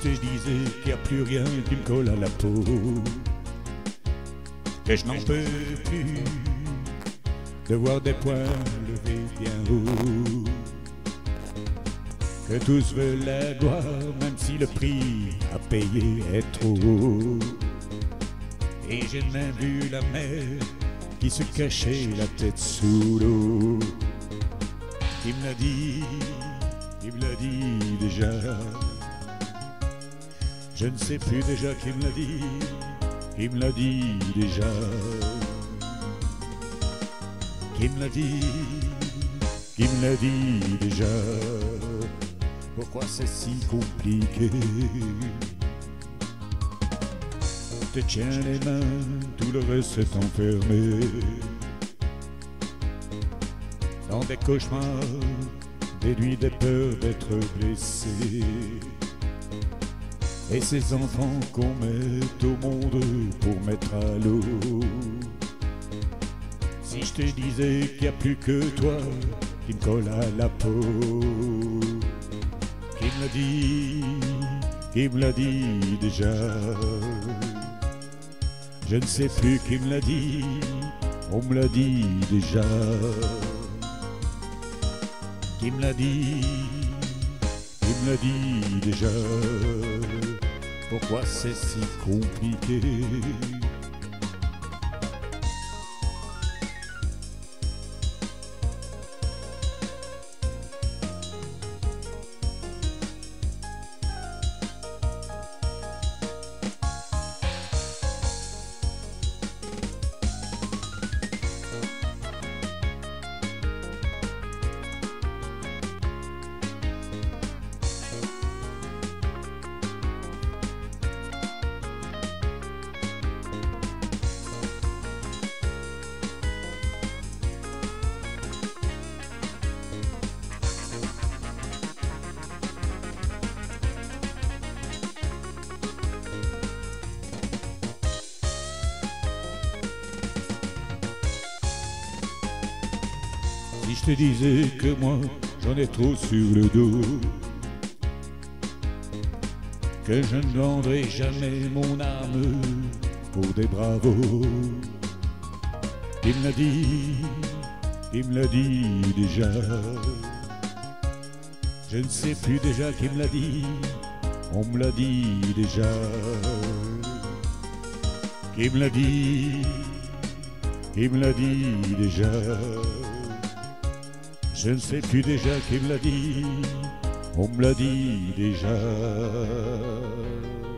te disais qu'il n'y a plus rien qui me colle à la peau, que je n'en peux plus de voir des poings levés bien haut, que tous veulent la gloire même si le prix à payer est trop haut. Et j'ai même vu la mer qui se cachait la tête sous l'eau. Qui me l'a dit déjà. Je ne sais plus déjà qui me l'a dit déjà. Qui me l'a dit déjà. Pourquoi c'est si compliqué? Te tiens les mains, tout le reste est enfermé dans des cauchemars, des nuits, des peurs d'être blessé. Et ces enfants qu'on met au monde pour mettre à l'eau. Si je te disais qu'il n'y a plus que toi qui me colle à la peau. Qui me l'a dit déjà. Je ne sais plus qui me l'a dit, on me l'a dit déjà. Qui me l'a dit déjà. Pourquoi c'est si compliqué? Si je te disais que moi j'en ai trop sur le dos, que je ne vendrai jamais mon âme pour des bravos. Il me l'a dit déjà. Je ne sais plus déjà qui me l'a dit, on me l'a dit déjà. Qui me l'a dit déjà. Je ne sais plus déjà qui me l'a dit, on me l'a dit déjà.